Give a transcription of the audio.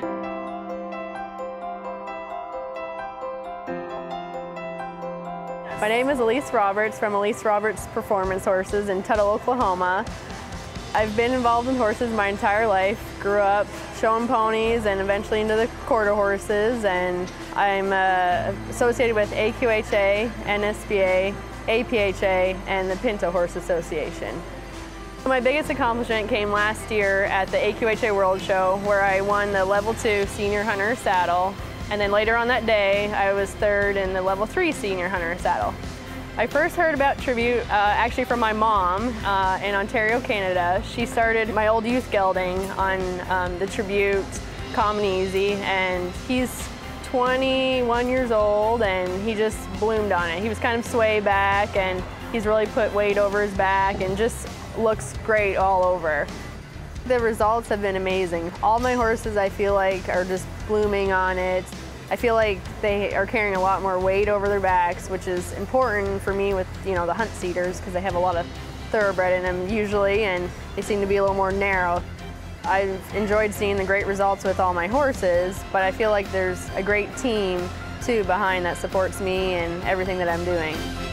My name is Elise Roberts from Elise Roberts Performance Horses in Tuttle, Oklahoma. I've been involved in horses my entire life. Grew up showing ponies and eventually into the quarter horses, and I'm associated with AQHA, NSBA, APHA, and the Pinto Horse Association. My biggest accomplishment came last year at the AQHA World Show, where I won the Level 2 Senior Hunter Saddle. And then later on that day, I was third in the Level 3 Senior Hunter Saddle. I first heard about Tribute actually from my mom in Ontario, Canada. She started my old youth gelding on the Tribute Common Easy, and he's 21 years old and he just bloomed on it. He was kind of sway back and he's really put weight over his back and just looks great all over. The results have been amazing. All my horses, I feel like, are just blooming on it. I feel like they are carrying a lot more weight over their backs, which is important for me with, the hunt seaters, because they have a lot of thoroughbred in them usually, and they seem to be a little more narrow. I've enjoyed seeing the great results with all my horses, but I feel like there's a great team too behind that supports me and everything that I'm doing.